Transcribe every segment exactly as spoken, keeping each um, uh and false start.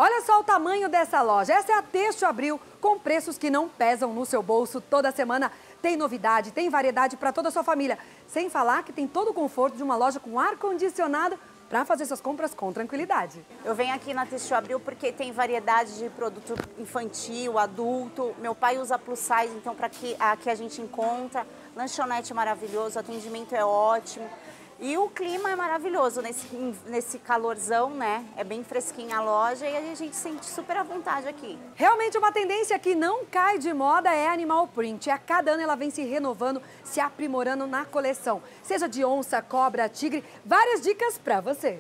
Olha só o tamanho dessa loja. Essa é a Texto Abril, com preços que não pesam no seu bolso. Toda semana tem novidade, tem variedade para toda a sua família. Sem falar que tem todo o conforto de uma loja com ar-condicionado para fazer suas compras com tranquilidade. Eu venho aqui na Texto Abril porque tem variedade de produto infantil, adulto. Meu pai usa plus size, então para que aqui a gente encontra. Lanchonete maravilhoso, atendimento é ótimo. E o clima é maravilhoso nesse, nesse calorzão, né? É bem fresquinha a loja e a gente sente super à vontade aqui. Realmente uma tendência que não cai de moda é animal print. A cada ano ela vem se renovando, se aprimorando na coleção. Seja de onça, cobra, tigre, várias dicas para você.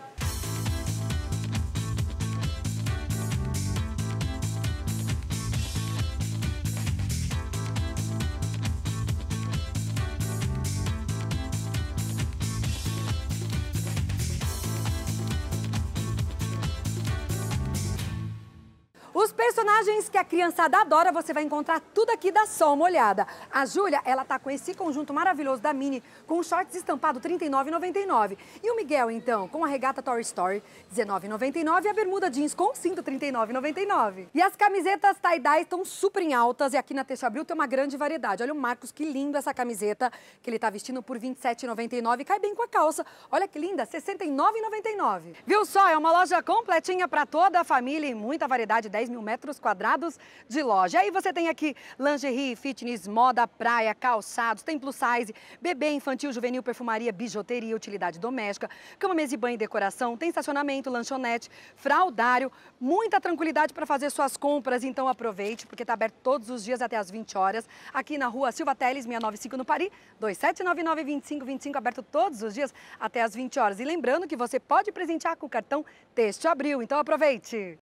Os personagens que a criançada adora, você vai encontrar tudo aqui, dá só uma olhada. A Júlia, ela tá com esse conjunto maravilhoso da Minnie, com o shorts estampado trinta e nove reais e noventa e nove centavos. E o Miguel, então, com a regata Toy Story, dezenove reais e noventa e nove centavos, e a bermuda jeans com cinto, trinta e nove reais e noventa e nove centavos. E as camisetas tie-dye estão super em altas, e aqui na Texto Abril tem uma grande variedade. Olha o Marcos, que lindo essa camiseta, que ele tá vestindo por vinte e sete reais e noventa e nove centavos, e cai bem com a calça. Olha que linda, sessenta e nove reais e noventa e nove centavos. Viu só? É uma loja completinha para toda a família e muita variedade, dez mil metros quadrados de loja. Aí você tem aqui lingerie, fitness, moda, praia, calçados, tem plus size, bebê, infantil, juvenil, perfumaria, bijuteria, utilidade doméstica, cama, mesa e banho e decoração, tem estacionamento, lanchonete, fraldário, muita tranquilidade para fazer suas compras, então aproveite, porque está aberto todos os dias até às vinte horas, aqui na rua Silva Teles, seiscentos e noventa e cinco no Pari, dois sete nove nove, dois cinco dois cinco, aberto todos os dias até às vinte horas. E lembrando que você pode presentear com o cartão Texto Abril, então aproveite!